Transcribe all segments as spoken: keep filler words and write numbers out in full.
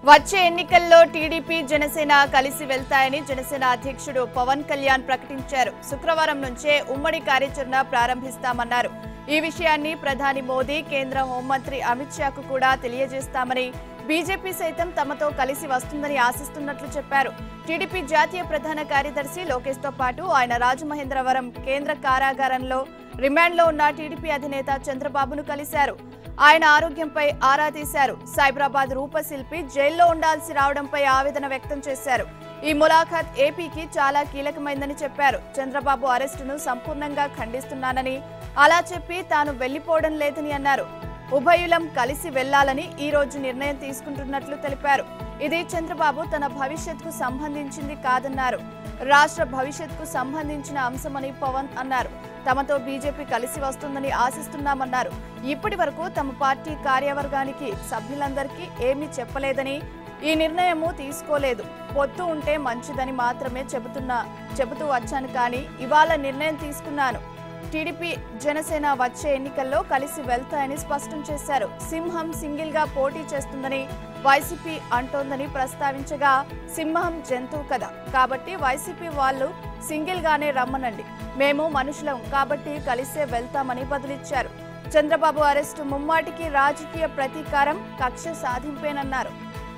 వచ్చే ఎన్నికల్లో టీడీపీ జనసేన కలిసి వెళ్తాయని జనసేన అధ్యక్షుడు పవన్ కళ్యాణ్ ప్రకటించారు. శుక్రవారం నుంచే ఉమ్మడి కార్యాచరణ ప్రారంభిస్తామన్నారు. ఈ విషయాన్ని ప్రధాని మోదీ, కేంద్ర హోంమంత్రి అమిత్ షాకు కూడా తెలియజేస్తామని, బీజేపీ సైతం తమతో కలిసి వస్తుందని ఆశిస్తున్నట్లు చెప్పారు. టీడీపీ జాతీయ ప్రధాన కార్యదర్శి లోకేష్ తో పాటు ఆయన రాజమహేంద్రవరం కేంద్ర కారాగారంలో రిమాండ్లో ఉన్న టీడీపీ అధినేత చంద్రబాబును కలిశారు. ఆయన ఆరోగ్యంపై ఆరా తీశారు. సైబరాబాద్ రూపశిల్పి జైల్లో ఉండాల్సి రావడంపై ఆవేదన వ్యక్తం చేశారు. ఈ ములాఖాత్ ఏపీకి చాలా కీలకమైందని చెప్పారు. చంద్రబాబు అరెస్టును సంపూర్ణంగా ఖండిస్తున్నానని, అలా చెప్పి తాను వెళ్లిపోవడం లేదని అన్నారు. ఉభయులం కలిసి వెళ్లాలని ఈ రోజు నిర్ణయం తీసుకుంటున్నట్లు తెలిపారు. ఇది చంద్రబాబు తన భవిష్యత్తుకు సంబంధించింది కాదన్నారు. రాష్ట్ర భవిష్యత్తుకు సంబంధించిన అంశమని పవన్ అన్నారు. తమతో బీజేపీ కలిసి వస్తుందని ఆశిస్తున్నామన్నారు. ఇప్పటి వరకు తమ పార్టీ కార్యవర్గానికి సభ్యులందరికీ ఏమీ చెప్పలేదని, ఈ నిర్ణయము తీసుకోలేదు. పొత్తు ఉంటే మంచిదని మాత్రమే చెబుతున్నా చెబుతూ వచ్చాను, కానీ ఇవాళ నిర్ణయం తీసుకున్నాను. టీడీపీ జనసేన వచ్చే ఎన్నికల్లో కలిసి వెళ్తాయని స్పష్టం చేశారు. సింహం సింగిల్ గా పోటీ చేస్తుందని వైసీపీ అంటోందని ప్రస్తావించగా, సింహం జంతువు కదా, కాబట్టి వైసీపీ వాళ్ళు సింగిల్ గానే రమ్మనండి, మేము మనుషులం కాబట్టి కలిసే వెళ్తామని బదులిచ్చారు. చంద్రబాబు అరెస్టు ముమ్మాటికి రాజకీయ ప్రతీకారం, కక్ష సాధింపేనన్నారు.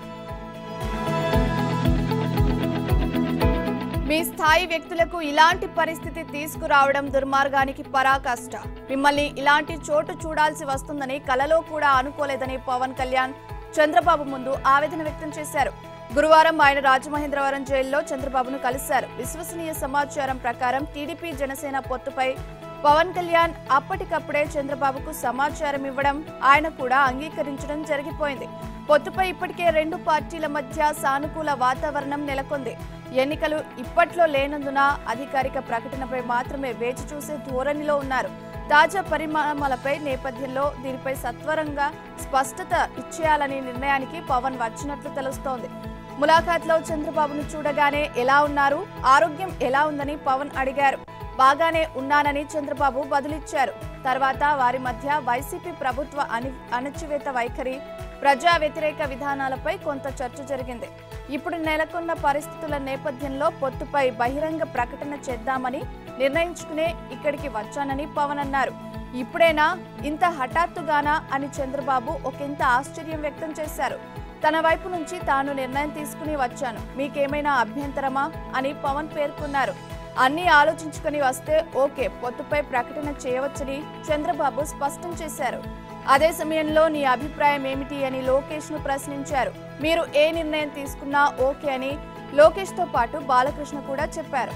మీ స్థాయి వ్యక్తులకు ఇలాంటి పరిస్థితి తీసుకురావడం దుర్మార్గానికి పరాకాష్ట. మిమ్మల్ని ఇలాంటి చోటు చూడాల్సి వస్తుందని కలలో కూడా అనుకోలేదని పవన్ కళ్యాణ్ చంద్రబాబు ముందు ఆవేదన వ్యక్తం చేశారు. గురువారం ఆయన రాజమహేంద్రవరం జైల్లో చంద్రబాబును కలిశారు. విశ్వసనీయ సమాచారం ప్రకారం టీడీపీ జనసేన పొత్తుపై పవన్ కళ్యాణ్ అప్పటికప్పుడే చంద్రబాబుకు సమాచారం ఇవ్వడం, ఆయన కూడా అంగీకరించడం జరిగిపోయింది. పొత్తుపై ఇప్పటికే రెండు పార్టీల మధ్య సానుకూల వాతావరణం నెలకొంది. ఎన్నికలు ఇప్పట్లో లేనందున అధికారిక ప్రకటనపై మాత్రమే వేచి చూసే ధోరణిలో ఉన్నారు. తాజా పరిణామాలపై నేపథ్యంలో దీనిపై సత్వరంగా స్పష్టత ఇచ్చేయాలని నిర్ణయానికి పవన్ వచ్చినట్లు తెలుస్తోంది. ములాఖాత్లో చంద్రబాబును చూడగానే ఎలా ఉన్నారు, ఆరోగ్యం ఎలా ఉందని పవన్ అడిగారు. బాగానే ఉన్నానని చంద్రబాబు బదులిచ్చారు. తర్వాత వారి మధ్య వైసీపీ ప్రభుత్వ అని అణచివేత వైఖరి, ప్రజా వ్యతిరేక విధానాలపై కొంత చర్చ జరిగింది. ఇప్పుడు నెలకొన్న పరిస్థితుల నేపథ్యంలో పొత్తుపై బహిరంగ ప్రకటన చేద్దామని నిర్ణయించుకునే ఇక్కడికి వచ్చానని పవన్ అన్నారు. ఇప్పుడేనా, ఇంత హఠాత్తుగానా అని చంద్రబాబు ఒకంత ఆశ్చర్యం వ్యక్తం చేశారు. తన వైపు నుంచి తాను నిర్ణయం తీసుకుని వచ్చాను, మీకేమైనా అభ్యంతరమా అని పవన్ పేర్కొన్నారు. అన్నీ ఆలోచించుకుని వస్తే ఓకే, పొత్తుపై ప్రకటన చేయవచ్చని చంద్రబాబు స్పష్టం చేశారు. అదే సమయంలో నీ అభిప్రాయం ఏమిటి అని లోకేష్ ను ప్రశ్నించారు. మీరు ఏ నిర్ణయం తీసుకున్నా ఓకే అని లోకేష్ తో పాటు బాలకృష్ణ కూడా చెప్పారు.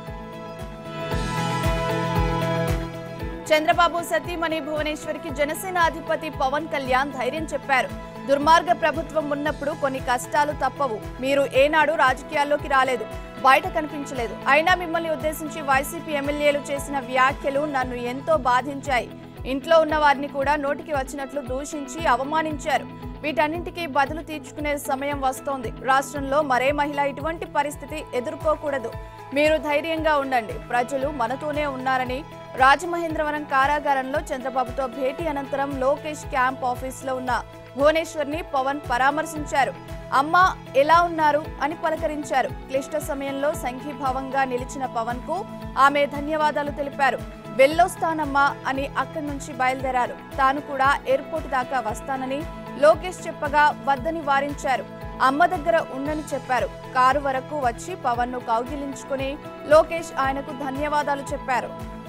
చంద్రబాబు సతీమణి భువనేశ్వరికి జనసేన అధిపతి పవన్ కళ్యాణ్ ధైర్యం చెప్పారు. దుర్మార్గ ప్రభుత్వం ఉన్నప్పుడు కొన్ని కష్టాలు తప్పవు. మీరు ఏనాడు రాజకీయాల్లోకి రాలేదు, బయట కనిపించలేదు. అయినా మిమ్మల్ని ఉద్దేశించి వైసీపీ ఎమ్మెల్యేలు చేసిన వ్యాఖ్యలు నన్ను ఎంతో బాధించాయి. ఇంట్లో ఉన్న వారిని కూడా నోటికి వచ్చినట్లు దూషించి అవమానించారు. వీటన్నింటికీ బదులు తీర్చుకునే సమయం వస్తోంది. రాష్ట్రంలో మరే మహిళ ఇటువంటి పరిస్థితి ఎదుర్కోకూడదు. మీరు ధైర్యంగా ఉండండి, ప్రజలు మనతోనే ఉన్నారని రాజమహేంద్రవరం కారాగారంలో చంద్రబాబుతో భేటీ అనంతరం లోకేష్ క్యాంప్ ఆఫీసులో ఉన్న భువనేశ్వర్ని పవన్ పరామర్శించారు. అమ్మ ఎలా ఉన్నారు అని పలకరించారు. క్లిష్ట సమయంలో సంఘీభావంగా నిలిచిన పవన్ కు ఆమె ధన్యవాదాలు తెలిపారు. వెళ్ళొస్తానమ్మా అని అక్కడి నుంచి బయలుదేరారు. తాను కూడా ఎయిర్పోర్ట్ దాకా వస్తానని లోకేష్ చెప్పగా వద్దని వారించారు. అమ్మ దగ్గర ఉండని చెప్పారు. కారు వరకు వచ్చి పవన్ ను కౌగిలించుకుని లోకేష్ ఆయనకు ధన్యవాదాలు చెప్పారు.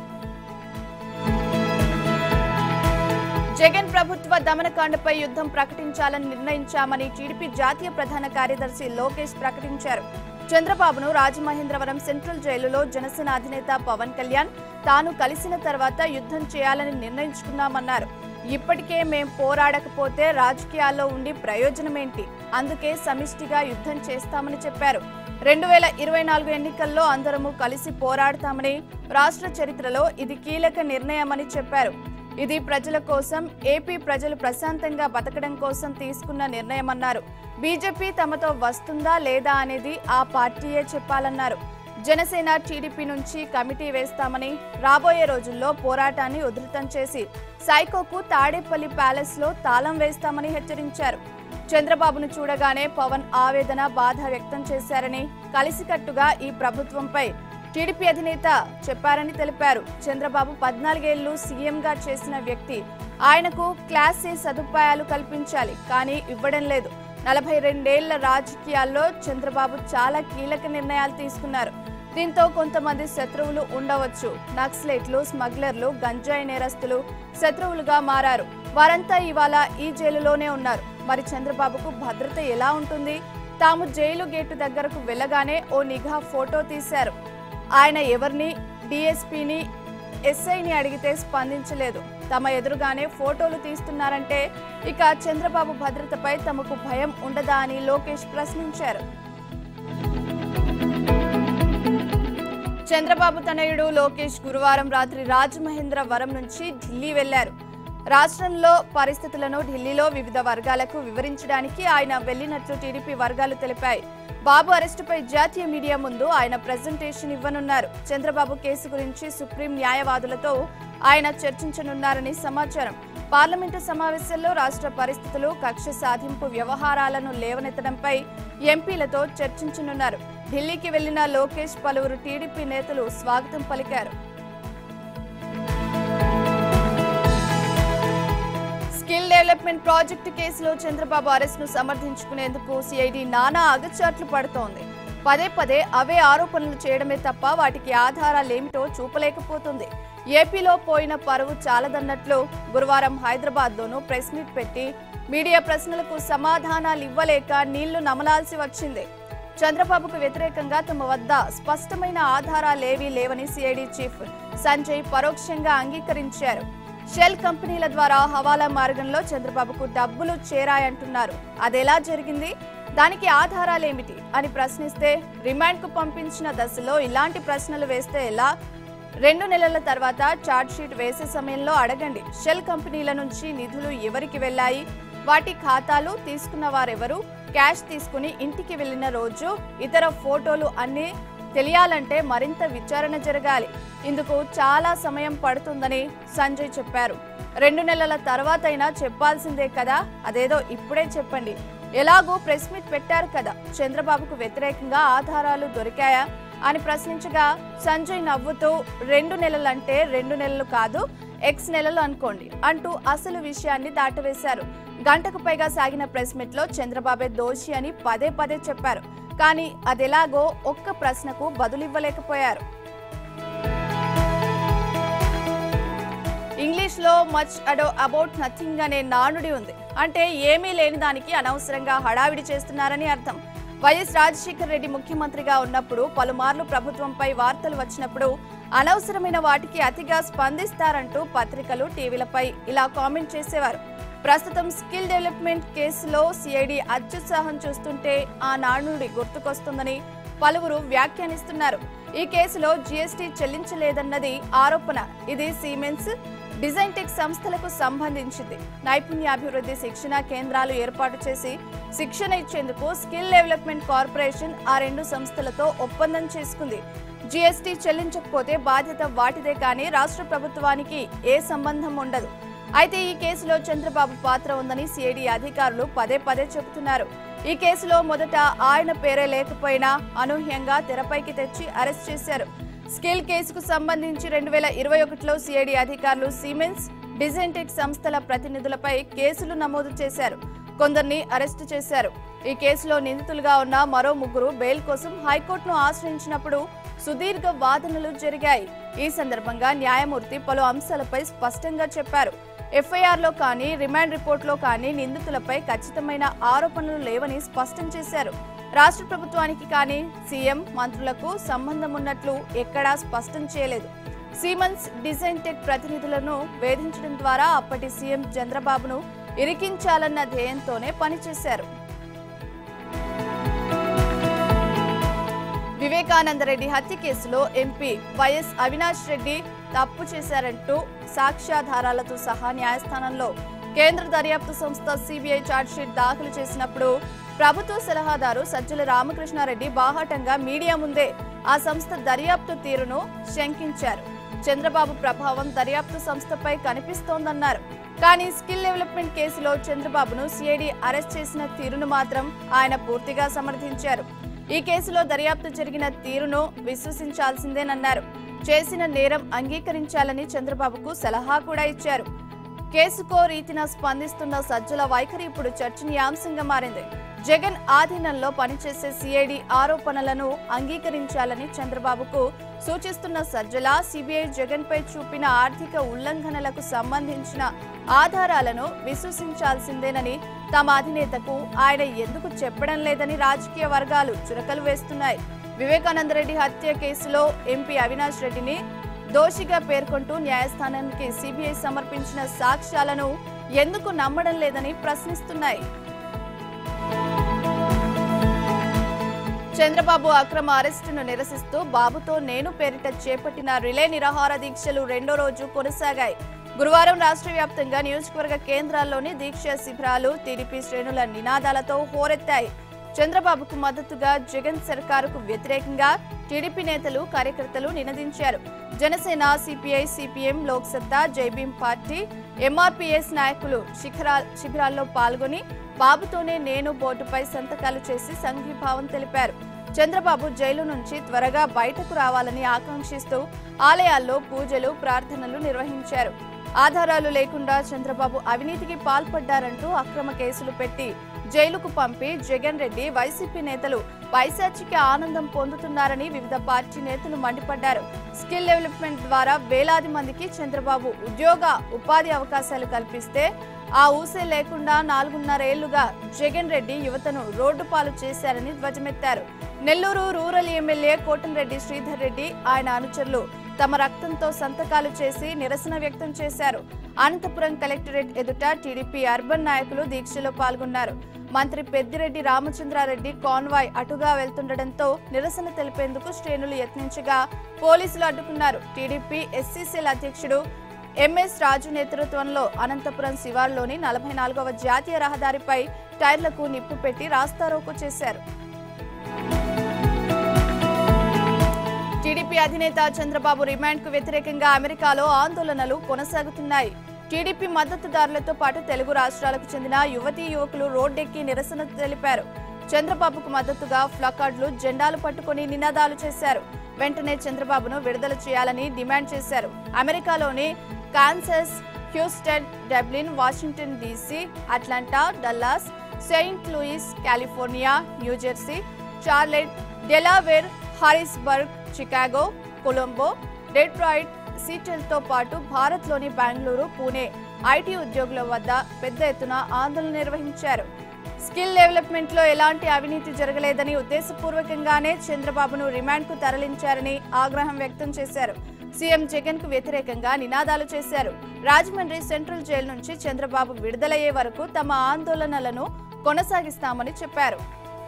జగన్ ప్రభుత్వ దమనకాండపై యుద్ధం ప్రకటించాలని నిర్ణయించామని టీడీపీ జాతీయ ప్రధాన కార్యదర్శి లోకేష్ ప్రకటించారు. చంద్రబాబును రాజమహేంద్రవరం సెంట్రల్ జైలులో జనసేన అధినేత పవన్ కళ్యాణ్ తాను కలిసిన తర్వాత యుద్ధం చేయాలని నిర్ణయించుకున్నామన్నారు. ఇప్పటికే మేం పోరాడకపోతే రాజకీయాల్లో ఉండి ప్రయోజనమేంటి, అందుకే సమిష్టిగా యుద్ధం చేస్తామని చెప్పారు. రెండు వేల ఇరవై నాలుగు ఎన్నికల్లో అందరము కలిసి పోరాడతామని, రాష్ట్ర చరిత్రలో ఇది కీలక నిర్ణయమని చెప్పారు. ఇది ప్రజల కోసం, ఏపీ ప్రజలు ప్రశాంతంగా బతకడం కోసం తీసుకున్న నిర్ణయమన్నారు. బీజేపీ తమతో వస్తుందా లేదా అనేది ఆ పార్టీయే చెప్పాలన్నారు. జనసేన టీడీపీ నుంచి కమిటీ వేస్తామని, రాబోయే రోజుల్లో పోరాటాన్ని ఉధృతం చేసి సైకోకు తాడేపల్లి ప్యాలెస్ లో తాళం వేస్తామని హెచ్చరించారు. చంద్రబాబును చూడగానే పవన్ ఆవేదన బాధ వ్యక్తం చేశారని, కలిసికట్టుగా ఈ ప్రభుత్వంపై టీడీపీ అధినేత చెప్పారని తెలిపారు. చంద్రబాబు పద్నాలుగేళ్లు సీఎంగా చేసిన వ్యక్తి. ఆయనకు క్లాస్ ఏ సదుపాయాలు కల్పించాలి, కానీ ఇవ్వడం లేదు. నలభై రెండేళ్ల రాజకీయాల్లో చంద్రబాబు చాలా కీలక నిర్ణయాలు తీసుకున్నారు. దీంతో కొంతమంది శత్రువులు ఉండవచ్చు. నక్సలైట్లు, స్మగ్లర్లు, గంజాయి నేరస్తులు శత్రువులుగా మారారు. వారంతా ఇవాళ ఈ జైలులోనే ఉన్నారు. మరి చంద్రబాబుకు భద్రత ఎలా ఉంటుంది? తాము జైలు గేటు దగ్గరకు వెళ్లగానే ఓ నిఘా ఫోటో తీశారు. ఆయన ఎవరిని, డీఎస్పీని, ఎస్ఐని అడిగితే స్పందించలేదు. తమ ఎదురుగానే ఫోటోలు తీస్తున్నారంటే ఇక చంద్రబాబు భద్రతపై తమకు భయం ఉండదా అని లోకేష్ ప్రశ్నించారు. చంద్రబాబు తనయుడు లోకేష్ గురువారం రాత్రి రాజమహేంద్రవరం నుంచి ఢిల్లీ వెళ్లారు. రాష్ట్రంలో పరిస్థితులను ఢిల్లీలో వివిధ వర్గాలకు వివరించడానికి ఆయన వెళ్లినట్లు టీడీపీ వర్గాలు తెలిపాయి. బాబు అరెస్టుపై జాతీయ మీడియా ముందు ఆయన ప్రెజెంటేషన్ ఇవ్వనున్నారు. చంద్రబాబు కేసు గురించి సుప్రీం న్యాయవాదులతో ఆయన చర్చించనున్నారని సమాచారం. పార్లమెంటు సమావేశంలో రాష్ట్ర పరిస్థితులు, కక్ష సాధింపు వ్యవహారాలను లేవనెత్తడంపై ఎంపీలతో చర్చించనున్నారు. ఢిల్లీకి వెళ్లిన లోకేష్ పలువురు టీడీపీ నేతలు స్వాగతం పలికారు. స్కిల్ డెవలప్మెంట్ ప్రాజెక్టు కేసులో చంద్రబాబు అరెస్టును సమర్థించుకునేందుకు సిఐడి నానా అగచాట్లు పడుతోంది. పదే పదే అవే ఆరోపణలు చేయడమే తప్ప వాటికి ఆధారాలేమిటో చూపలేకపోతుంది. ఏపీలో పోయిన పరువు చాలదన్నట్లు గురువారం హైదరాబాద్లోనూ ప్రెస్ మీట్ పెట్టి మీడియా ప్రశ్నలకు సమాధానాలు ఇవ్వలేక నీళ్లు నమలాల్సి వచ్చింది. చంద్రబాబుకు వ్యతిరేకంగా తమ వద్ద స్పష్టమైన ఆధారాలేవీ లేవని సిఐడి చీఫ్ సంజయ్ పరోక్షంగా అంగీకరించారు. షెల్ కంపెనీల ద్వారా హవాలా మార్గంలో చంద్రబాబుకు డబ్బులు చేరాయంటున్నారు. అదెలా జరిగింది, దానికి ఆధారాలేమిటి అని ప్రశ్నిస్తే రిమాండ్ కు పంపించిన దశలో ఇలాంటి ప్రశ్నలు వేస్తే ఎలా? రెండు నెలల తర్వాత చార్జ్ షీట్ వేసే సమయంలో అడగండి. షెల్ కంపెనీల నుంచి నిధులు ఎవరికి వెళ్లాయి, వాటి ఖాతాలు తీసుకున్న వారెవరు, క్యాష్ తీసుకుని ఇంటికి వెళ్లిన రోజు, ఇతర ఫోటోలు అన్ని తెలియాలంటే మరింత విచారణ జరగాలి. ఇందుకు చాలా సమయం పడుతుందని సంజయ్ చెప్పారు. రెండు నెలల తర్వాతైనా చెప్పాల్సిందే కదా, అదేదో ఇప్పుడే చెప్పండి. ఎలాగో ప్రెస్ మీట్ పెట్టారు కదా, చంద్రబాబుకు వ్యతిరేకంగా ఆధారాలు దొరికాయా అని ప్రశ్నించగా సంజయ్ నవ్వుతూ రెండు నెలలంటే రెండు నెలలు కాదు, ఎక్స్ నెలలు అనుకోండి అంటూ అసలు విషయాన్ని దాటవేశారు. గంటకు పైగా సాగిన ప్రెస్ మీట్ లో చంద్రబాబే దోషి అని పదే పదే చెప్పారు. కానీ అదెలాగో ఒక్క ప్రశ్నకు బదులివ్వలేకపోయారు. ఇంగ్లీష్ లో మచ్ అడో అబౌట్ నథింగ్ అనే నానుడి ఉంది. అంటే ఏమీ లేని దానికి అనవసరంగా హడావిడి చేస్తున్నారని అర్థం. వైఎస్ రాజశేఖర్ రెడ్డి ముఖ్యమంత్రిగా ఉన్నప్పుడు పలుమార్లు ప్రభుత్వంపై వార్తలు వచ్చినప్పుడు అనవసరమైన వాటికి అతిగా స్పందిస్తారంటూ పత్రికలు, టీవీలపై ఇలా కామెంట్ చేసేవారు. ప్రస్తుతం స్కిల్ డెవలప్మెంట్ కేసులో సిఐడి అత్యుత్సాహం చూస్తుంటే ఆ నానుడి గుర్తుకొస్తుందని పలువురు వ్యాఖ్యానిస్తున్నారు. ఈ కేసులో జీఎస్టీ చెల్లించలేదన్నది ఆరోపణ. ఇది సిమెన్స్, డిజైన్టెక్ సంస్థలకు సంబంధించింది. నైపుణ్యాభివృద్ధి శిక్షణ కేంద్రాలు ఏర్పాటు చేసి శిక్షణ ఇచ్చేందుకు స్కిల్ డెవలప్మెంట్ కార్పొరేషన్ ఆ రెండు సంస్థలతో ఒప్పందం చేసుకుంది. జీఎస్టీ చెల్లించకపోతే బాధ్యత వాటిదే కానీ రాష్ట్ర ప్రభుత్వానికి ఏ సంబంధం ఉండదు. అయితే ఈ కేసులో చంద్రబాబు పాత్ర ఉందని సిఐడి అధికారులు పదే పదే చెబుతున్నారు. ఈ కేసులో మొదట ఆయన పేరే లేకపోయినా అనూహ్యంగా తెరపైకి తెచ్చి అరెస్ట్ చేశారు. స్కిల్ కేసుకు సంబంధించి రెండు వేల ఇరవై ఒకటిలో సిఐడి అధికారులు సిమెన్స్, డిజైన్టెక్ సంస్థల ప్రతినిధులపై కేసులు నమోదు చేశారు. కొందరిని అరెస్టు చేశారు. ఈ కేసులో నిందితులుగా ఉన్న మరో ముగ్గురు బెయిల్ కోసం హైకోర్టును ఆశ్రయించినప్పుడు సుదీర్ఘ వాదనలు జరిగాయి. ఈ సందర్భంగా న్యాయమూర్తి పలు అంశాలపై స్పష్టంగా చెప్పారు. ఎఫ్ఐఆర్లో కానీ రిమాండ్ రిపోర్టులో కానీ నిందితులపై ఖచ్చితమైన ఆరోపణలు లేవని స్పష్టం చేశారు. రాష్ట్ర ప్రభుత్వానికి కానీ సీఎం, మంత్రులకు సంబంధం ఉన్నట్లు ఎక్కడా స్పష్టం చేయలేదు. సిమెన్స్, డిజైన్టెక్ ప్రతినిధులను వేధించడం ద్వారా అప్పటి సీఎం చంద్రబాబును ఇరికించాలన్న ధ్యేయంతోనే పనిచేశారు. వివేకానందరెడ్డి హత్య కేసులో ఎంపీ వైఎస్ అవినాష్ రెడ్డి తప్పు చేశారంటూ సాక్ష్యాధారాలతో సహా న్యాయస్థానంలో కేంద్ర దర్యాప్తు సంస్థ సిబిఐ ఛార్జ్షీట్ దాఖలు చేసినప్పుడు ప్రభుత్వ సలహాదారు సజ్జల రామకృష్ణారెడ్డి బాహాటంగా మీడియా ముందే ఆ సంస్థ దర్యాప్తు తీరును శంకించారు. చంద్రబాబు ప్రభావం దర్యాప్తు సంస్థపై కనిపిస్తోందన్నారు. కానీ స్కిల్ డెవలప్మెంట్ కేసులో చంద్రబాబును సిఐడి అరెస్ట్ చేసిన తీరును మాత్రం ఆయన పూర్తిగా సమర్థించారు. ఈ కేసులో దర్యాప్తు జరిగిన తీరును విశ్వసించాల్సిందేనన్నారు. చేసిన నేరం అంగీకరించాలని చంద్రబాబుకు సలహా కూడా ఇచ్చారు. కేసుకో రీతిన స్పందిస్తున్న సజ్జల వైఖరి ఇప్పుడు చర్చనీయాంశంగా మారింది. జగన్ ఆధీనంలో పనిచేసే సిఐడి ఆరోపణలను అంగీకరించాలని చంద్రబాబుకు సూచిస్తున్న సజ్జల సిబిఐ జగన్ పై చూపిన ఆర్థిక ఉల్లంఘనలకు సంబంధించిన ఆధారాలను విశ్వసించాల్సిందేనని తమ అధినేతకు ఆయన ఎందుకు చెప్పడం లేదని రాజకీయ వర్గాలు చురకలు వేస్తున్నాయి. వివేకానందరెడ్డి హత్య కేసులో ఎంపీ అవినాష్ రెడ్డిని దోషిగా పేర్కొంటూ న్యాయస్థానానికి సిబిఐ సమర్పించిన సాక్ష్యాలను ఎందుకు నమ్మడం లేదని ప్రశ్నిస్తున్నాయి. చంద్రబాబు అక్రమ అరెస్టును నిరసిస్తూ బాబుతో నేను పేరిట చేపట్టిన రిలే నిరాహార దీక్షలు రెండో రోజు కొనసాగాయి. గురువారం రాష్ట్ర వ్యాప్తంగా నియోజకవర్గ కేంద్రాల్లోని దీక్ష శిబిరాలు టీడీపీ శ్రేణుల నినాదాలతో హోరెత్తాయి. చంద్రబాబుకు మద్దతుగా జగన్ సర్కారుకు వ్యతిరేకంగా టీడీపీ నేతలు కార్యకర్తలు నినదించారు. Janasena, CPI, CPM, Loksatta, Jai Bhim party, MRPS నాయకులు శిఖరా శిబిరాల్లో పాల్గొని బాబుతోనే నేను బోర్డుపై సంతకాలు చేసి సంఘీభావం తెలిపారు. చంద్రబాబు జైలు నుంచి త్వరగా బయటకు రావాలని ఆకాంక్షిస్తూ ఆలయాల్లో పూజలు, ప్రార్థనలు నిర్వహించారు. ఆధారాలు లేకుండా చంద్రబాబు అవినీతికి పాల్పడ్డారంటూ అక్రమ కేసులు పెట్టి జైలుకు పంపి జగన్ రెడ్డి, వైసీపీ నేతలు పైశాచిక ఆనందం పొందుతున్నారని వివిధ పార్టీ నేతలు మండిపడ్డారు. స్కిల్ డెవలప్మెంట్ ద్వారా వేలాది మందికి చంద్రబాబు ఉద్యోగ, ఉపాధి అవకాశాలు కల్పిస్తే ఆ ఊసే లేకుండా నాలుగున్నరేళ్లుగా జగన్ రెడ్డి యువతను రోడ్డు పాలు చేశారని ధ్వజమెత్తారు. నెల్లూరు రూరల్ ఎమ్మెల్యే కోటంరెడ్డి శ్రీధర్ రెడ్డి, ఆయన అనుచరులు తమ రక్తంతో సంతకాలు చేసి నిరసన వ్యక్తం చేశారు. అనంతపురం కలెక్టరేట్ ఎదుట టీడీపీ అర్బన్ నాయకులు దీక్షలో పాల్గొన్నారు. మంత్రి పెద్దిరెడ్డి రామచంద్రారెడ్డి కాన్వాయ్ అటుగా వెళ్తుండటంతో నిరసన తెలిపేందుకు శ్రేణులు యత్నించగా పోలీసులు అడ్డుకున్నారు. టీడీపీ ఎస్సీసీల అధ్యక్షుడు ఎంఎస్ రాజు నేతృత్వంలో అనంతపురం శివార్లోని నలభై నాలుగవ జాతీయ రహదారిపై టైర్లకు నిప్పు పెట్టి రాస్తారోకో చేశారు. టీడీపీ అధినేత చంద్రబాబు రిమాండ్ కు వ్యతిరేకంగా అమెరికాలో ఆందోళనలు కొనసాగుతున్నాయి. టీడీపీ మద్దతుదారులతో పాటు తెలుగు రాష్ట్రాలకు చెందిన యువతీ యువకులు రోడ్డెక్కి నిరసన తెలిపారు. చంద్రబాబుకు మద్దతుగా ప్లకార్డులు, జెండాలు పట్టుకుని నినాదాలు చేశారు. వెంటనే చంద్రబాబును విడుదల చేయాలని డిమాండ్ చేశారు. అమెరికాలోని Kansas, Houston, Dublin, Washington DC, Atlanta, Dallas, Saint Louis, California, New Jersey, Charlotte, Delaware, Harrisburg, Chicago, Colombo, Detroit, సీటెల్తో పాటు భారత్లోని బెంగళూరు, పూణే ఐటీ ఉద్యోగుల వద్ద పెద్ద ఎత్తున ఆందోళన నిర్వహించారు. స్కిల్ డెవలప్మెంట్ లో ఎలాంటి అవినీతి జరగలేదని, ఉద్దేశపూర్వకంగానే చంద్రబాబును రిమాండ్ కు తరలించారని ఆగ్రహం వ్యక్తం చేశారు. సీఎం జగన్ కు వ్యతిరేకంగా నినాదాలు చేశారు. రాజమండ్రి సెంట్రల్ జైలు నుంచి చంద్రబాబు విడుదలయ్యే వరకు తమ ఆందోళనలను కొనసాగిస్తామని చెప్పారు.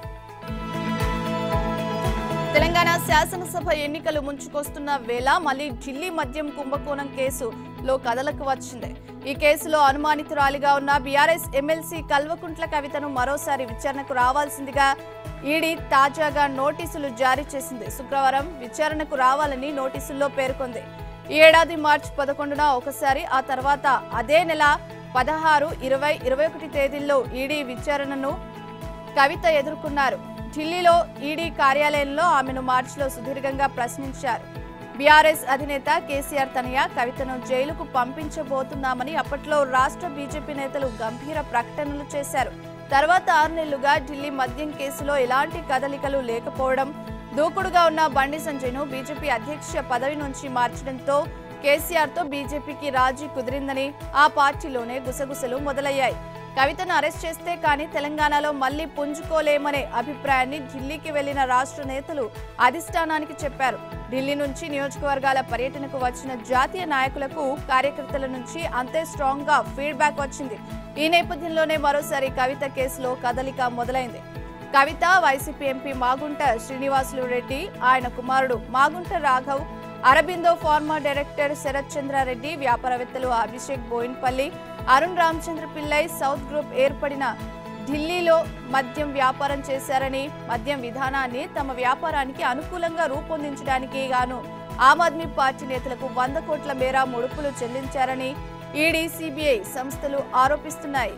తెలంగాణ శాసనసభ ఎన్నికలు ముంచుకొస్తున్న వేళ మళ్లీ ఢిల్లీ మద్యం కుంభకోణం కేసులో కదలకు వచ్చింది. ఈ కేసులో అనుమానితురాలిగా ఉన్న బీఆర్ఎస్ ఎమ్మెల్సీ కల్వకుంట్ల కవితను మరోసారి విచారణకు రావాల్సిందిగా ఈడీ తాజాగా నోటీసులు జారీ చేసింది. శుక్రవారం విచారణకు రావాలని నోటీసుల్లో పేర్కొంది. ఈ ఏడాది మార్చి పదకొండున ఒకసారి, ఆ తర్వాత అదే నెల పదహారు, ఇరవై, ఇరవై ఒకటి తేదీల్లో ఈడీ విచారణను కవిత ఎదుర్కొన్నారు. ఢిల్లీలో ఈడీ కార్యాలయంలో ఆమెను మార్చిలో సుదీర్ఘంగా ప్రశ్నించారు. బీఆర్ఎస్ అధినేత కేసీఆర్ తనయ కవితను జైలుకు పంపించబోతున్నామని అప్పట్లో రాష్ట్ర బీజేపీ నేతలు గంభీర ప్రకటనలు చేశారు. తర్వాత ఆరు నెలలుగా ఢిల్లీ మద్యం కేసులో ఎలాంటి కదలికలు లేకపోవడం, దూకుడుగా ఉన్న బండి సంజయ్ను బీజేపీ అధ్యక్ష పదవి నుంచి మార్చడంతో కేసీఆర్తో బీజేపీకి రాజీ కుదిరిందని ఆ పార్టీలోనే గుసగుసలు మొదలయ్యాయి. కవితను అరెస్ట్ చేస్తే కానీ తెలంగాణలో మళ్లీ పుంజుకోలేమనే అభిప్రాయాన్ని ఢిల్లీకి వెళ్లిన రాష్ట్ర నేతలు అధిష్టానానికి చెప్పారు. ఢిల్లీ నుంచి నియోజకవర్గాల పర్యటనకు వచ్చిన జాతీయ నాయకులకు, కార్యకర్తల నుంచి అంతే స్ట్రాంగ్ గా ఫీడ్బ్యాక్ వచ్చింది. ఈ నేపథ్యంలోనే మరోసారి కవిత కేసులో కదలిక మొదలైంది. కవిత, వైసీపీ ఎంపీ మాగుంట శ్రీనివాసులు రెడ్డి, ఆయన కుమారుడు మాగుంట రాఘవ్, అరబిందో ఫార్మా డైరెక్టర్ శరత్ చంద్రారెడ్డి, వ్యాపారవేత్తలు అభిషేక్ బోయిన్పల్లి, అరుణ్ రామచంద్ర పిల్లై సౌత్ గ్రూప్ ఏర్పడిన ఢిల్లీలో మద్యం వ్యాపారం చేశారని, మద్యం విధానాన్ని తమ వ్యాపారానికి అనుకూలంగా రూపొందించడానికి గాను ఆమ్ ఆద్మీ పార్టీ నేతలకు వంద కోట్ల మేర ముడుపులు చెల్లించారని ఈడీ, సిబిఐ సంస్థలు ఆరోపిస్తున్నాయి.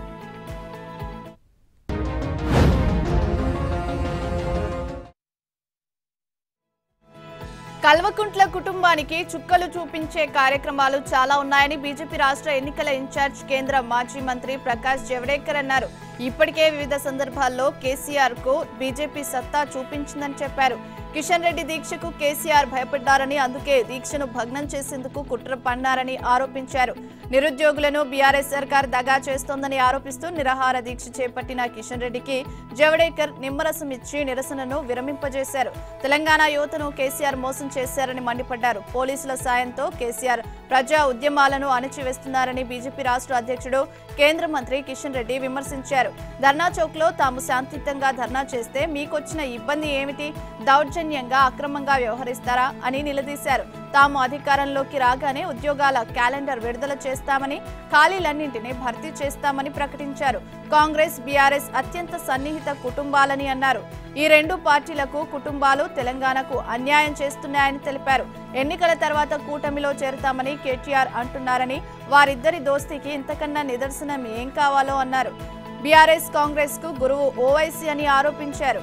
కల్వకుంట్ల కుటుంబానికి చుక్కలు చూపించే కార్యక్రమాలు చాలా ఉన్నాయని బీజేపీ రాష్ట్ర ఎన్నికల ఇన్ఛార్జ్, కేంద్ర మాజీ మంత్రి ప్రకాష్ జవడేకర్ అన్నారు. ఇప్పటికే వివిధ సందర్భాల్లో కేసీఆర్ కు బీజేపీ సత్తా చూపించిందని చెప్పారు. కిషన్ రెడ్డి దీక్షకు కేసీఆర్ భయపడ్డారని, అందుకే దీక్షను భగ్నం చేసేందుకు కుట్ర పన్నారని ఆరోపించారు. నిరుద్యోగులను బీఆర్ఎస్ సర్కార్ దగా చేస్తోందని ఆరోపిస్తూ నిరాహార దీక్ష చేపట్టిన కిషన్ రెడ్డికి జవడేకర్ నిమ్మరసం ఇచ్చి నిరసనను విరమింపజేశారు. తెలంగాణ యువతను కేసీఆర్ మోసం చేశారని మండిపడ్డారు. పోలీసుల సాయంతో కేసీఆర్ ప్రజా ఉద్యమాలను అణచివేస్తున్నారని బీజేపీ రాష్ట్ర అధ్యక్షుడు, కేంద్ర మంత్రి కిషన్ రెడ్డి విమర్శించారు. ధర్నా చౌక్ లో తాము శాంతియుతంగా ధర్నా చేస్తే మీకొచ్చిన ఇబ్బంది ఏమిటి? దౌర్జన్యంగా, అక్రమంగా వ్యవహరిస్తారా అని నిలదీశారు. తాము అధికారంలోకి రాగానే ఉద్యోగాల క్యాలెండర్ విడుదల చేస్తామని, ఖాళీలన్నింటినీ భర్తీ చేస్తామని ప్రకటించారు. కాంగ్రెస్, బీఆర్ఎస్ అత్యంత సన్నిహిత కుటుంబాలని అన్నారు. ఈ రెండు పార్టీలకు కుటుంబాలు తెలంగాణకు అన్యాయం చేస్తున్నాయని తెలిపారు. ఎన్నికల తర్వాత కూటమిలో చేరతామని కేటీఆర్ అంటున్నారని, వారిద్దరి దోస్తీకి ఇంతకన్నా నిదర్శనం ఏం కావాలో అన్నారు. బీఆర్ఎస్, కాంగ్రెస్ కు గురువు ఓవైసీ అని ఆరోపించారు.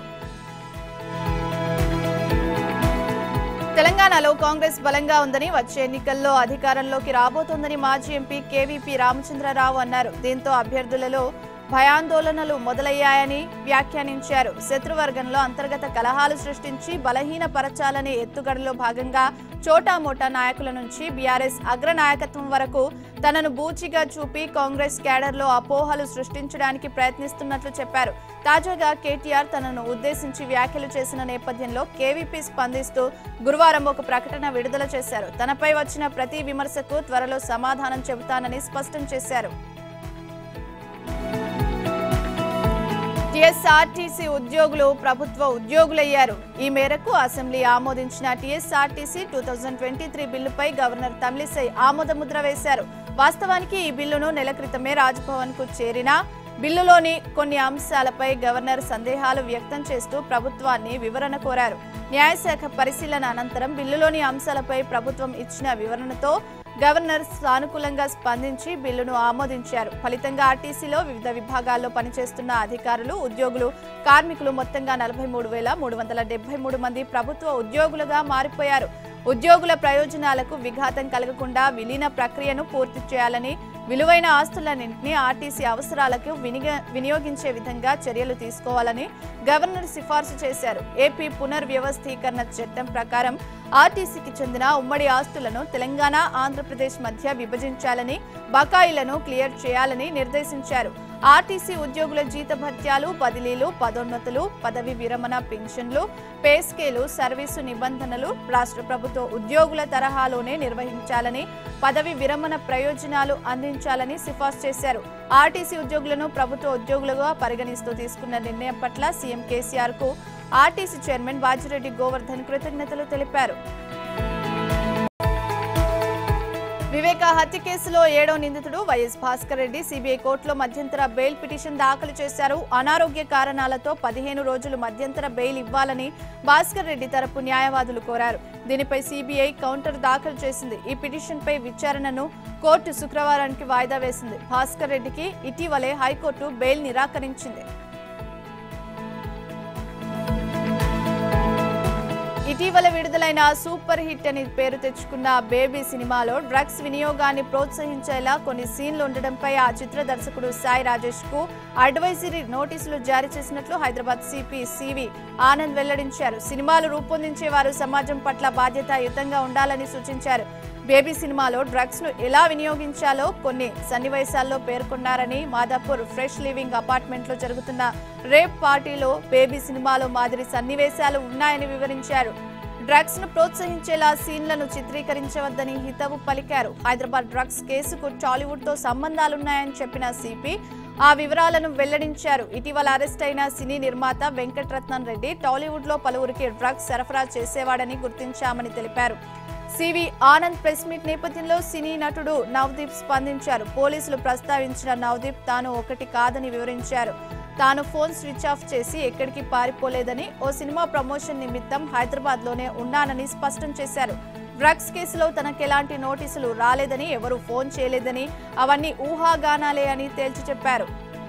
తెలంగాణలో కాంగ్రెస్ బలంగా ఉందని, వచ్చే ఎన్నికల్లో అధికారంలోకి రాబోతోందని మాజీ ఎంపీ కేవీపీ రామచంద్రరావు అన్నారు. దీంతో అభ్యర్థులలో భయాందోళనలు మొదలయ్యాయని వ్యాఖ్యానించారు. శత్రువర్గంలో అంతర్గత కలహాలు సృష్టించి బలహీనపరచాలనే ఎత్తుగడలో భాగంగా చోటామోటా నాయకుల నుంచి బీఆర్ఎస్ అగ్రనాయకత్వం వరకు తనను బూచిగా చూపి కాంగ్రెస్ క్యాడర్లో అపోహలు సృష్టించడానికి ప్రయత్నిస్తున్నట్లు చెప్పారు. తాజాగా కేటీఆర్ తనను ఉద్దేశించి వ్యాఖ్యలు చేసిన నేపథ్యంలో కేవీపీ స్పందిస్తూ గురువారం ఒక ప్రకటన విడుదల చేశారు. తనపై వచ్చిన ప్రతి విమర్శకు త్వరలో సమాధానం చెబుతానని స్పష్టం చేశారు. టీఎస్ఆర్టీసీ ఉద్యోగులు ప్రభుత్వ ఉద్యోగులయ్యారు. ఈ మేరకు అసెంబ్లీ ఆమోదించిన TSRTC two thousand twenty three బిల్లుపై గవర్నర్ తమిళిసై ఆమోదముద్ర వేశారు. వాస్తవానికి ఈ బిల్లును నెల క్రితమే రాజ్భవన్ కు చేరిన బిల్లులోని కొన్ని అంశాలపై గవర్నర్ సందేహాలు వ్యక్తం చేస్తూ ప్రభుత్వాన్ని వివరణ కోరారు. న్యాయశాఖ పరిశీలన అనంతరం బిల్లులోని అంశాలపై ప్రభుత్వం ఇచ్చిన వివరణతో గవర్నర్ సానుకూలంగా స్పందించి బిల్లును ఆమోదించారు. ఫలితంగా ఆర్టీసీలో వివిధ విభాగాల్లో పనిచేస్తున్న అధికారులు, ఉద్యోగులు, కార్మికులు మొత్తంగా నలభై మూడు వేల మూడు వందల డెబ్బై మూడు మంది ప్రభుత్వ ఉద్యోగులుగా మారిపోయారు. ఉద్యోగుల ప్రయోజనాలకు విఘాతం కలగకుండా విలీన ప్రక్రియను పూర్తి చేయాలని, విలువైన ఆస్తులన్నింటినీ ఆర్టీసీ అవసరాలకు వినియోగించే విధంగా చర్యలు తీసుకోవాలని గవర్నర్ సిఫార్సు చేశారు. ఏపీ పునర్వ్యవస్థీకరణ చట్టం ప్రకారం ఆర్టీసీకి చెందిన ఉమ్మడి ఆస్తులను తెలంగాణ, ఆంధ్రప్రదేశ్ మధ్య విభజించాలని, బకాయిలను క్లియర్ చేయాలని నిర్దేశించారు. ఆర్టీసీ ఉద్యోగుల జీతభత్యాలు, బదిలీలు, పదోన్నతులు, పదవి విరమణ, పెన్షన్లు, పే స్కేలు, సర్వీసు నిబంధనలు రాష్ట్ర ప్రభుత్వ ఉద్యోగుల తరహాలోనే నిర్వహించాలని, పదవి విరమణ ప్రయోజనాలు అందించాలని సిఫార్సు చేశారు. ఆర్టీసీ ఉద్యోగులను ప్రభుత్వ ఉద్యోగులుగా పరిగణిస్తూ తీసుకున్న నిర్ణయం పట్ల సీఎం కేసీఆర్ కు ఆర్టీసీ చైర్మన్ బాజిరెడ్డి గోవర్ధన్ కృతజ్ఞతలు తెలిపారు. వివేక హత్య కేసులో ఏడో నిందితుడు వైఎస్ భాస్కర్ రెడ్డి సీబీఐ కోర్టులో మధ్యంతర బెయిల్ పిటిషన్ దాఖలు చేశారు. అనారోగ్య కారణాలతో పదిహేను రోజులు మధ్యంతర బెయిల్ ఇవ్వాలని భాస్కర్ రెడ్డి తరపు న్యాయవాదులు కోరారు. దీనిపై సీబీఐ కౌంటర్ దాఖలు చేసింది. ఈ పిటిషన్పై విచారణను కోర్టు శుక్రవారానికి వాయిదా వేసింది. భాస్కర్ రెడ్డికి ఇటీవలే హైకోర్టు బెయిల్ నిరాకరించింది. ఇటీవల విడుదలైన సూపర్ హిట్ అని పేరు తెచ్చుకున్న బేబీ సినిమాలో డ్రగ్స్ వినియోగాన్ని ప్రోత్సహించేలా కొన్ని సీన్లు ఉండడంపై ఆ చిత్ర దర్శకుడు సాయి రాజేష్ కు అడ్వైజరీ నోటీసులు జారీ చేసినట్లు హైదరాబాద్ సిపి సివి ఆనంద్ వెల్లడించారు. సినిమాలు రూపొందించే వారు సమాజం పట్ల బాధ్యతాయుతంగా ఉండాలని సూచించారు. బేబీ సినిమాలో డ్రగ్స్ ను ఎలా వినియోగించాలో కొన్ని సన్నివేశాల్లో పేర్కొన్నారని, మాదాపూర్ ఫ్రెష్ లివింగ్ అపార్ట్మెంట్ లో జరుగుతున్న రేప్ పార్టీలో బేబీ సినిమాలో మాదిరి సన్నివేశాలు ఉన్నాయని వివరించారు. డ్రగ్స్ ను ప్రోత్సహించేలా సీన్లను చిత్రీకరించవద్దని హితవు పలికారు. హైదరాబాద్ డ్రగ్స్ కేసుకు టాలీవుడ్ తో సంబంధాలున్నాయని చెప్పిన సిపి ఆ వివరాలను వెల్లడించారు. ఇటీవల అరెస్ట్ అయిన సినీ నిర్మాత వెంకటరత్నం రెడ్డి టాలీవుడ్ లో పలువురికి డ్రగ్స్ సరఫరా చేసేవాడని గుర్తించామని తెలిపారు. సివి ఆనంద్ ప్రెస్ మీట్ నేపథ్యంలో సినీ నటుడు నవదీప్ స్పందించారు. పోలీసులు ప్రస్తావించిన నవదీప్ తాను ఒకటి కాదని వివరించారు. తాను ఫోన్ స్విచ్ ఆఫ్ చేసి ఎక్కడికి పారిపోలేదని, ఓ సినిమా ప్రమోషన్ నిమిత్తం హైదరాబాద్లోనే ఉన్నానని స్పష్టం చేశారు. డ్రగ్స్ కేసులో తనకెలాంటి నోటీసులు రాలేదని, ఎవరూ ఫోన్ చేయలేదని, అవన్నీ ఊహాగానాలే అని తేల్చి చెప్పారు.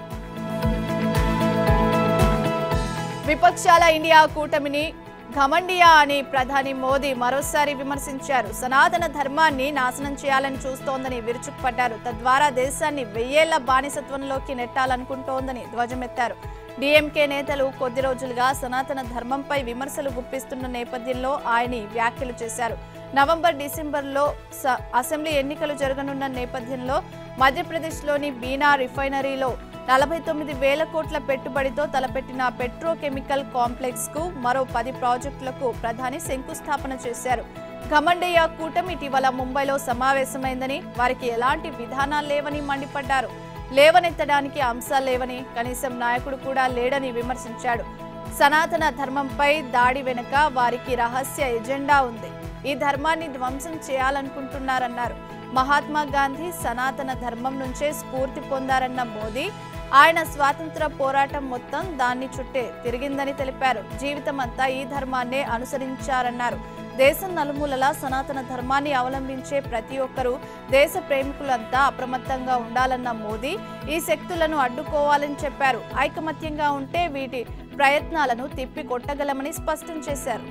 విపక్షాల ఇండియా కూటమిని ఘమండియా అని ప్రధాని మోదీ మరోసారి విమర్శించారు. సనాతన ధర్మాన్ని నాశనం చేయాలని చూస్తోందని విరుచుకుపడ్డారు. తద్వారా దేశాన్ని వెయ్యేళ్ల బానిసత్వంలోకి నెట్టాలనుకుంటోందని ధ్వజమెత్తారు. డీఎంకే నేతలు కొద్ది రోజులుగా సనాతన ధర్మంపై విమర్శలు గుప్పిస్తున్న నేపథ్యంలో ఆయన వ్యాఖ్యలు చేశారు. నవంబర్ డిసెంబర్లో అసెంబ్లీ ఎన్నికలు జరగనున్న నేపథ్యంలో మధ్యప్రదేశ్లోని బీనా రిఫైనరీలో నలభై తొమ్మిది వేల కోట్ల పెట్టుబడితో తలపెట్టిన పెట్రోకెమికల్ కాంప్లెక్స్ కు మరో పది ప్రాజెక్టులకు ప్రధాని శంకుస్థాపన చేశారు. ఘమండియా కూటమి ఇటీవల ముంబైలో సమావేశమైందని, వారికి ఎలాంటి విధానాలు లేవని మండిపడ్డారు. లేవనెత్తడానికి అంశాలు లేవని, కనీసం నాయకుడు కూడా లేడని విమర్శించాడు. సనాతన ధర్మంపై దాడి వెనుక వారికి రహస్య ఎజెండా ఉంది. ఈ ధర్మాన్ని ధ్వంసం చేయాలనుకుంటున్నారన్నారు. మహాత్మా గాంధీ సనాతన ధర్మం నుంచే స్ఫూర్తి పొందారన్న మోదీ, ఆయన స్వాతంత్ర పోరాటం మొత్తం దాన్ని చుట్టే తిరిగిందని తెలిపారు. జీవితం అంతా ఈ ధర్మాన్నే అనుసరించారన్నారు. దేశం నలుమూలలా సనాతన ధర్మాన్ని అవలంబించే ప్రతి ఒక్కరూ దేశ ప్రేమికులంతా అప్రమత్తంగా ఉండాలన్న మోదీ, ఈ శక్తులను అడ్డుకోవాలని చెప్పారు. ఐకమత్యంగా ఉంటే వీటి ప్రయత్నాలను తిప్పి కొట్టగలమని స్పష్టం చేశారు.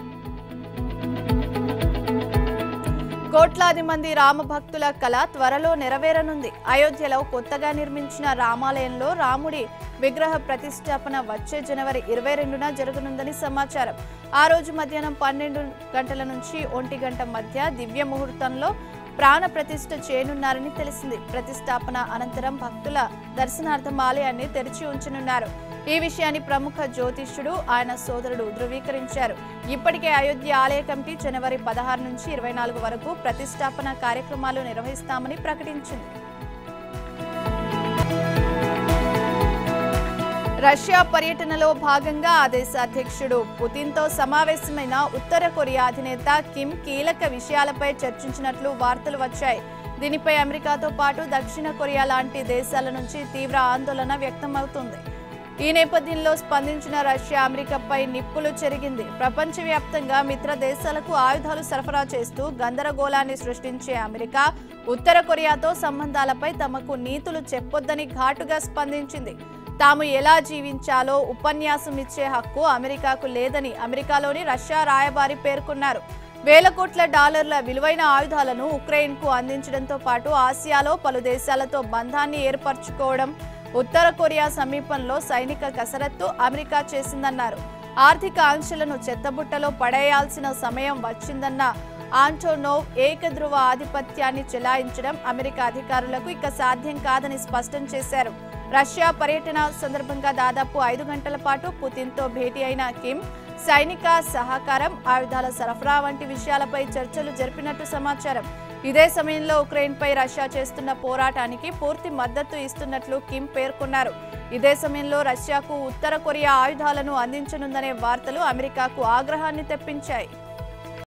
కోట్లాది మంది రామభక్తుల కళ త్వరలో నెరవేరనుంది. అయోధ్యలో కొత్తగా నిర్మించిన రామాలయంలో రాముడి విగ్రహ ప్రతిష్టాపన వచ్చే జనవరి ఇరవై రెండున జరగనుందని సమాచారం. ఆ రోజు మధ్యాహ్నం పన్నెండు గంటల నుంచి ఒంటి గంట మధ్య దివ్య ముహూర్తంలో ప్రాణ ప్రతిష్ఠ చేయనున్నారని తెలిసింది. ప్రతిష్టాపన అనంతరం భక్తుల దర్శనార్థం ఆలయాన్ని తెరిచి ఉంచనున్నారు. ఈ విషయాన్ని ప్రముఖ జ్యోతిష్యుడు ఆయన సోదరుడు ధృవీకరించారు. ఇప్పటికే అయోధ్య ఆలయ కమిటీ జనవరి పదహారు నుంచి ఇరవై నాలుగు వరకు ప్రతిష్టాపన కార్యక్రమాలు నిర్వహిస్తామని ప్రకటించింది. రష్యా పర్యటనలో భాగంగా ఆ దేశ అధ్యక్షుడు పుతిన్తో సమావేశమైన ఉత్తర కొరియా అధినేత కిమ్ కీలక విషయాలపై చర్చించినట్లు వార్తలు వచ్చాయి. దీనిపై అమెరికాతో పాటు దక్షిణ కొరియా లాంటి దేశాల నుంచి తీవ్ర ఆందోళన వ్యక్తమవుతుంది. ఈ నేపథ్యంలో స్పందించిన రష్యా అమెరికాపై నిప్పులు చెరిగింది. ప్రపంచవ్యాప్తంగా మిత్ర దేశాలకు ఆయుధాలు సరఫరా చేస్తూ గందరగోళాన్ని సృష్టించే అమెరికా ఉత్తర కొరియాతో సంబంధాలపై తమకు నీతులు చెప్పొద్దని ఘాటుగా స్పందించింది. తాము ఎలా జీవించాలో ఉపన్యాసం ఇచ్చే హక్కు అమెరికాకు లేదని అమెరికాలోని రష్యా రాయబారి పేర్కొన్నారు. వేల కోట్ల డాలర్ల విలువైన ఆయుధాలను ఉక్రెయిన్కు అందించడంతో పాటు ఆసియాలో పలు దేశాలతో బంధాన్ని ఏర్పరచుకోవడం, ఉత్తర కొరియా సమీపంలో సైనిక కసరత్తు అమెరికా చేసిందన్నారు. ఆర్థిక ఆంక్షలను చెత్తబుట్టలో పడేయాల్సిన సమయం వచ్చిందన్న ఆంటోనోవ్ ఏకధ్రువ ఆధిపత్యాన్ని చెలాయించడం అమెరికా అధికారులకు ఇక సాధ్యం కాదని స్పష్టం చేశారు. రష్యా పర్యటన సందర్భంగా దాదాపు ఐదు గంటల పాటు పుతిన్తో భేటీ అయిన కిమ్ సైనిక సహకారం, ఆయుధాల సరఫరా వంటి విషయాలపై చర్చలు జరిపినట్టు సమాచారం. ఇదే సమయంలో ఉక్రెయిన్పై రష్యా చేస్తున్న పోరాటానికి పూర్తి మద్దతు ఇస్తున్నట్లు కిమ్ పేర్కొన్నారు. ఇదే సమయంలో రష్యాకు ఉత్తర కొరియా ఆయుధాలను అందించనుందనే వార్తలు అమెరికాకు ఆగ్రహాన్ని తెప్పించాయి.